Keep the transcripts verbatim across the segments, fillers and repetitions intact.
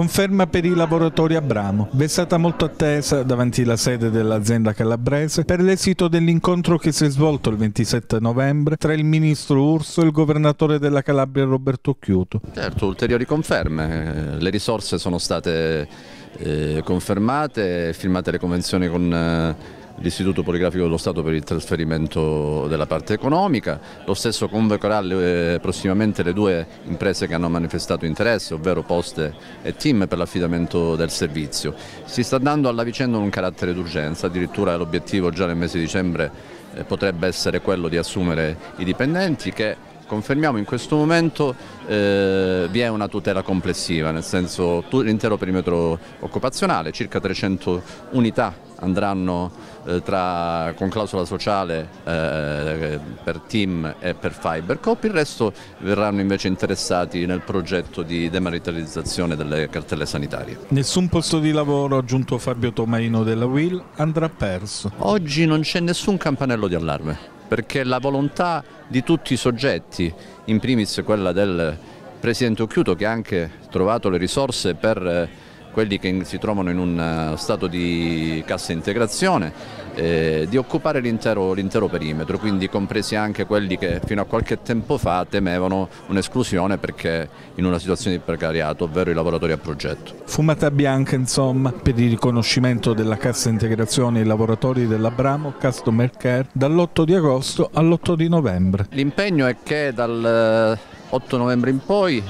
Conferma per i lavoratori Abramo. Vi è stata molto attesa davanti alla sede dell'azienda calabrese per l'esito dell'incontro che si è svolto il ventisette novembre tra il ministro Urso e il governatore della Calabria Roberto Occhiuto. Certo, ulteriori conferme. Le risorse sono state eh, confermate, firmate le convenzioni con eh, l'Istituto Poligrafico dello Stato per il trasferimento della parte economica. Lo stesso convocherà le, prossimamente le due imprese che hanno manifestato interesse, ovvero Poste e Team, per l'affidamento del servizio. Si sta dando alla vicenda un carattere d'urgenza, addirittura l'obiettivo già nel mese di dicembre eh, potrebbe essere quello di assumere i dipendenti, che confermiamo in questo momento eh, vi è una tutela complessiva, nel senso l'intero perimetro occupazionale, circa trecento unità andranno eh, tra, con clausola sociale eh, per Team e per Fibercoop, il resto verranno invece interessati nel progetto di dematerializzazione delle cartelle sanitarie. Nessun posto di lavoro, aggiunto Fabio Tomaino della U I L, andrà perso. Oggi non c'è nessun campanello di allarme, perché la volontà di tutti i soggetti, in primis quella del Presidente Occhiuto, che ha anche trovato le risorse per quelli che si trovano in un stato di cassa integrazione, eh, di occupare l'intero l'intero perimetro, quindi compresi anche quelli che fino a qualche tempo fa temevano un'esclusione perché in una situazione di precariato, ovvero i lavoratori a progetto. Fumata bianca, insomma, per il riconoscimento della cassa integrazione ai lavoratori dell'Abramo Customer Care dall'otto di agosto all'otto di novembre. L'impegno è che dal otto novembre in poi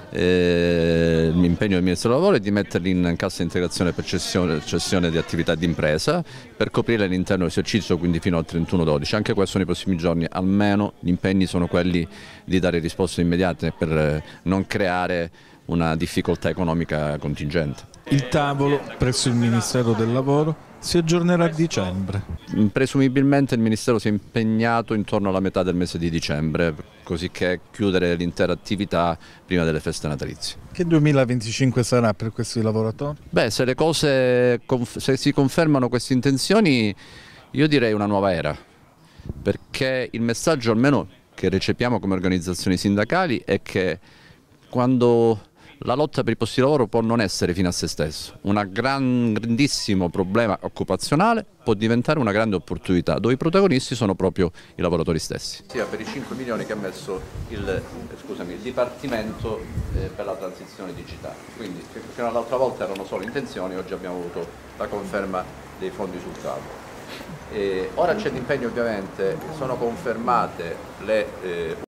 Eh, l'impegno del Ministro del Lavoro è di metterli in cassa integrazione per cessione, cessione di attività di impresa per coprire l'intero esercizio, quindi fino al trentuno dodici. Anche questo nei prossimi giorni, almeno gli impegni sono quelli di dare risposte immediate per non creare una difficoltà economica contingente. Il tavolo presso il Ministero del Lavoro si aggiornerà a dicembre. Presumibilmente il Ministero si è impegnato intorno alla metà del mese di dicembre, così che chiudere l'intera attività prima delle feste natalizie. Che duemilaventicinque sarà per questi lavoratori? Beh, se le cose, se si confermano queste intenzioni, io direi una nuova era, perché il messaggio almeno che recepiamo come organizzazioni sindacali è che quando la lotta per i posti di lavoro può non essere fine a se stesso, un gran, grandissimo problema occupazionale può diventare una grande opportunità, dove i protagonisti sono proprio i lavoratori stessi. Sia per i cinque milioni che ha messo il, eh, scusami, il Dipartimento eh, per la transizione digitale, quindi fino all'altra volta erano solo intenzioni, oggi abbiamo avuto la conferma dei fondi sul tavolo. E ora c'è l'impegno, ovviamente, sono confermate le eh,